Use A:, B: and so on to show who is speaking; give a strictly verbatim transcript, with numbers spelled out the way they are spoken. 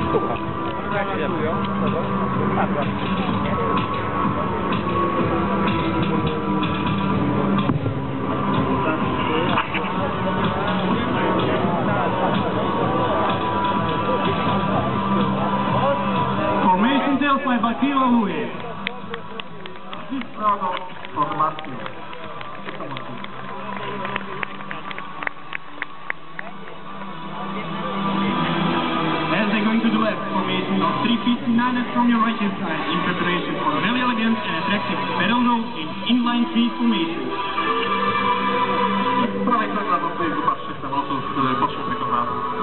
A: Sztuka.
B: Formation tails by Bakiro Louis. This product for Matthew. As they're going to the left, formation of three fifty-niners from your right hand side in preparation for a very elegant and attractive pedal roll in inline three formation. Z prawej strony na to sobie zobaczcie samolotów poświętnego na